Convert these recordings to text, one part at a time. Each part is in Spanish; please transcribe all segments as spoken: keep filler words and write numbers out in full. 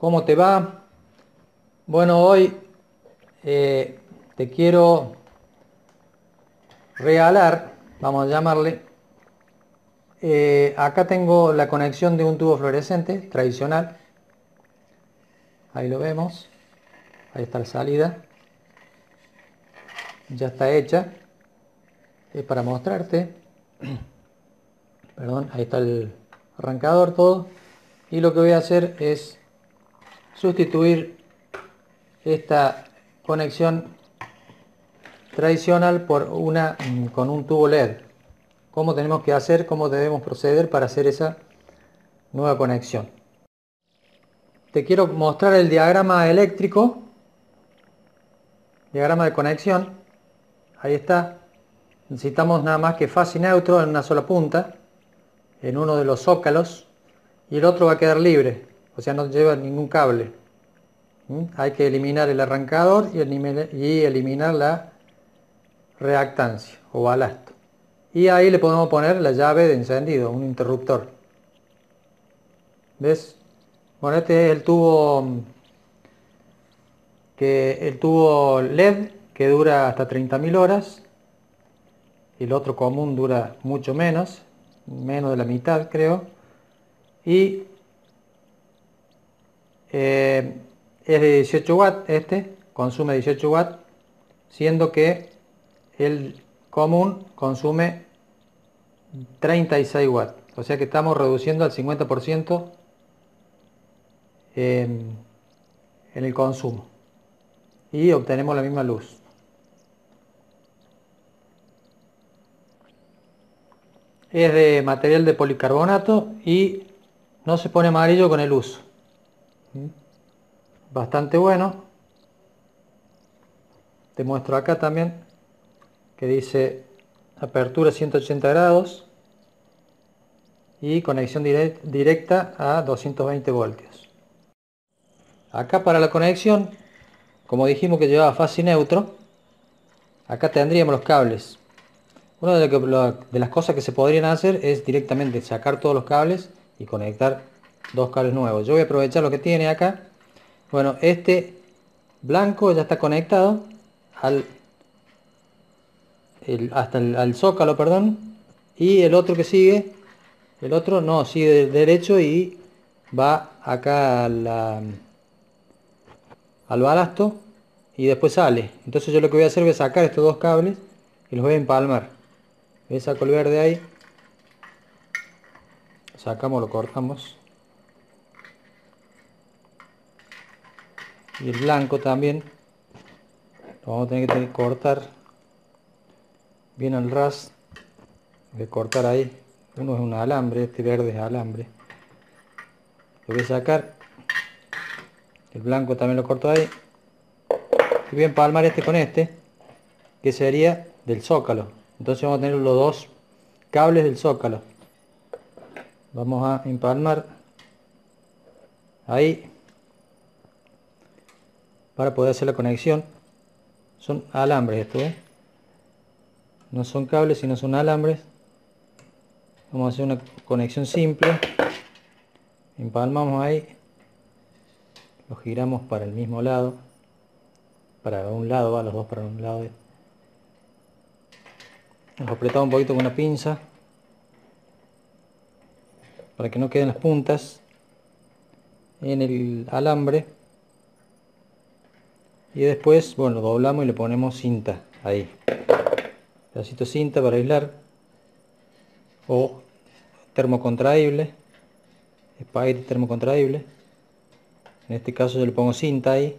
¿Cómo te va? Bueno, hoy eh, te quiero regalar, vamos a llamarle, eh, acá tengo la conexión de un tubo fluorescente tradicional, ahí lo vemos, ahí está la salida, ya está hecha, es para mostrarte, perdón, ahí está el arrancador, todo, y lo que voy a hacer es sustituir esta conexión tradicional por una con un tubo L E D. ¿Cómo tenemos que hacer, cómo debemos proceder para hacer esa nueva conexión? Te quiero mostrar el diagrama eléctrico, diagrama de conexión. Ahí está. Necesitamos nada más que fase y neutro en una sola punta, en uno de los zócalos, y el otro va a quedar libre, o sea, no lleva ningún cable. ¿Mm? Hay que eliminar el arrancador y eliminar la reactancia o balasto. Y ahí le podemos poner la llave de encendido, un interruptor. ¿Ves? Bueno, este es el tubo que el tubo L E D que dura hasta treinta mil horas. Y el otro común dura mucho menos, menos de la mitad creo. Y eh, es de dieciocho watts este, consume dieciocho watts, siendo que el común consume treinta y seis watts. O sea que estamos reduciendo al cincuenta por ciento en, en el consumo. Y obtenemos la misma luz. Es de material de policarbonato y no se pone amarillo con el uso. Bastante bueno. Te muestro acá también que dice apertura ciento ochenta grados y conexión directa a doscientos veinte voltios. Acá para la conexión, como dijimos que llevaba fase y neutro, acá tendríamos los cables. Una de, de las cosas que se podrían hacer es directamente sacar todos los cables y conectar dos cables nuevos. Yo voy a aprovechar lo que tiene acá. Bueno, este blanco ya está conectado al, el, hasta el al zócalo, perdón, y el otro que sigue, el otro no, sigue derecho y va acá a la, al balasto y después sale. Entonces yo lo que voy a hacer, voy a sacar estos dos cables y los voy a empalmar. Le saco el verde ahí, sacamos, lo cortamos, y el blanco también lo vamos a tener que, tener que cortar bien al ras. Voy a cortar ahí, uno es un alambre, este verde es alambre, lo voy a sacar, el blanco también lo corto ahí y voy a empalmar este con este, que sería del zócalo. Entonces vamos a tener los dos cables del zócalo. Vamos a empalmar ahí para poder hacer la conexión. Son alambres esto, ¿eh? No son cables sino son alambres. Vamos a hacer una conexión simple. Empalmamos ahí, los giramos para el mismo lado, para un lado, va los dos para un lado. Los apretamos un poquito con una pinza para que no queden las puntas en el alambre, y después, bueno, lo doblamos y le ponemos cinta ahí, pedacito de cinta para aislar, o termocontraíble, espagueti termocontraíble. En este caso yo le pongo cinta ahí,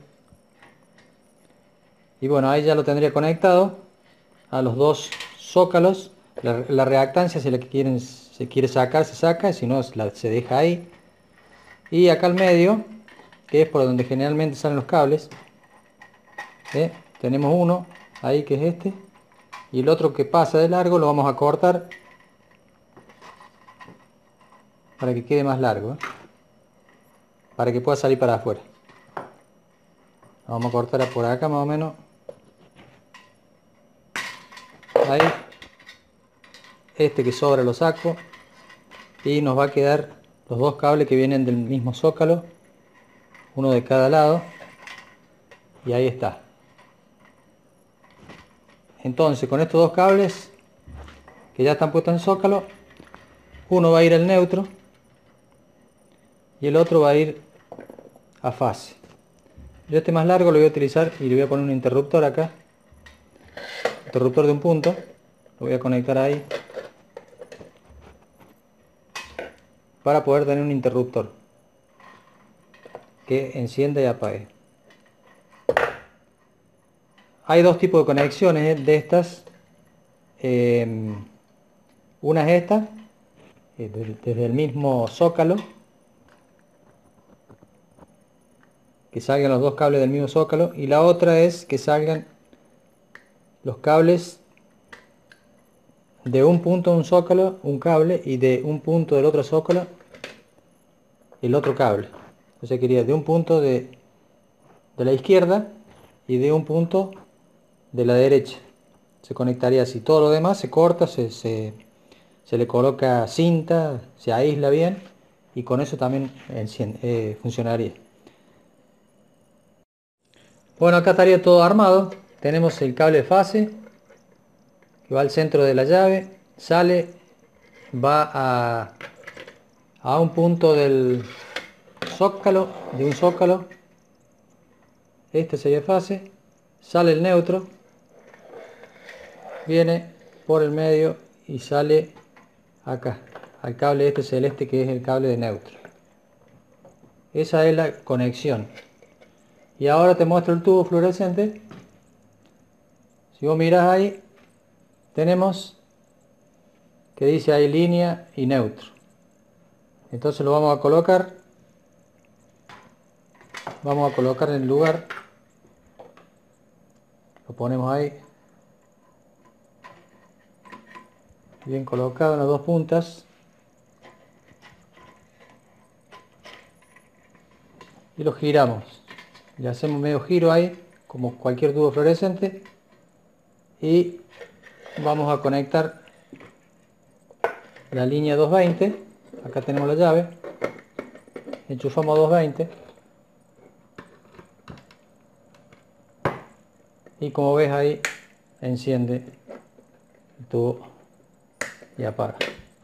y bueno, ahí ya lo tendría conectado a los dos zócalos. La, la reactancia, si la quieren, se quiere sacar, se saca, si no la, se deja ahí. Y acá al medio, que es por donde generalmente salen los cables, ¿eh? Tenemos uno ahí que es este, y el otro que pasa de largo lo vamos a cortar para que quede más largo, ¿eh? Para que pueda salir para afuera. Vamos a cortar por acá más o menos, ahí. Este que sobra lo saco y nos va a quedar los dos cables que vienen del mismo zócalo, uno de cada lado, y ahí está. Entonces con estos dos cables que ya están puestos en el zócalo, uno va a ir al neutro y el otro va a ir a fase. Yo este más largo lo voy a utilizar y le voy a poner un interruptor acá, interruptor de un punto, lo voy a conectar ahí para poder tener un interruptor que encienda y apague. Hay dos tipos de conexiones de estas. Eh, una es esta, eh, desde, desde el mismo zócalo, que salgan los dos cables del mismo zócalo, y la otra es que salgan los cables de un punto de un zócalo, un cable, y de un punto del otro zócalo, el otro cable. O sea, quería de un punto de, de la izquierda y de un punto de la derecha. Se conectaría así. Todo lo demás se corta, se, se, se le coloca cinta, se aísla bien, y con eso también enciende, eh, funcionaría. Bueno, acá estaría todo armado. Tenemos el cable de fase que va al centro de la llave, sale, va a, a un punto del zócalo, de un zócalo. Este sería fase, sale el neutro, viene por el medio y sale acá al cable este celeste, que es el cable de neutro. Esa es la conexión. Y ahora te muestro el tubo fluorescente. Si vos mirás ahí, tenemos que dice ahí línea y neutro. Entonces lo vamos a colocar. Vamos a colocar en el lugar. Lo ponemos ahí. Bien colocado en las dos puntas. Y lo giramos. Le hacemos medio giro ahí, como cualquier tubo fluorescente. Y vamos a conectar la línea doscientos veinte. Acá tenemos la llave. Enchufamos doscientos veinte. Y como ves ahí, enciende el tubo y apaga.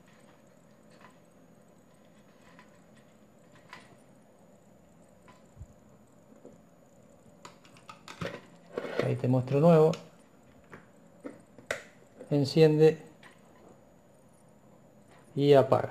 Ahí te muestro nuevo. Enciende y apaga.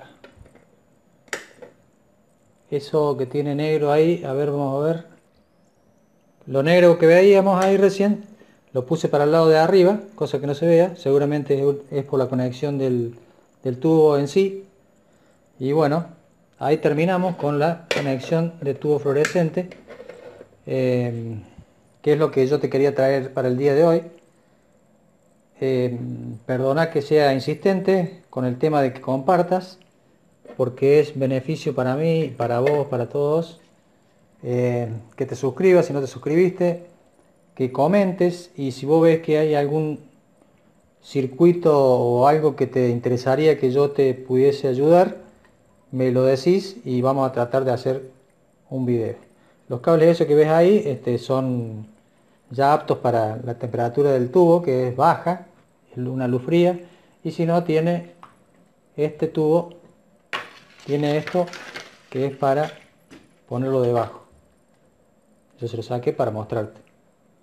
Eso que tiene negro ahí, a ver, vamos a ver. Lo negro que veíamos ahí recién, lo puse para el lado de arriba, cosa que no se vea. Seguramente es por la conexión del, del tubo en sí. Y bueno, ahí terminamos con la conexión de tubo fluorescente, eh, que es lo que yo te quería traer para el día de hoy. Eh, perdona que sea insistente con el tema de que compartas, porque es beneficio para mí, para vos, para todos. Eh, que te suscribas si no te suscribiste, que comentes, y si vos ves que hay algún circuito o algo que te interesaría que yo te pudiese ayudar, me lo decís y vamos a tratar de hacer un video. Los cables esos que ves ahí este, son ya aptos para la temperatura del tubo, que es baja, es una luz fría, y si no, tiene este tubo, tiene esto que es para ponerlo debajo. Yo se lo saqué para mostrarte.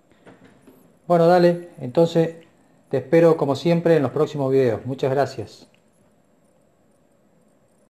Bueno, dale, entonces te espero como siempre en los próximos videos. Muchas gracias.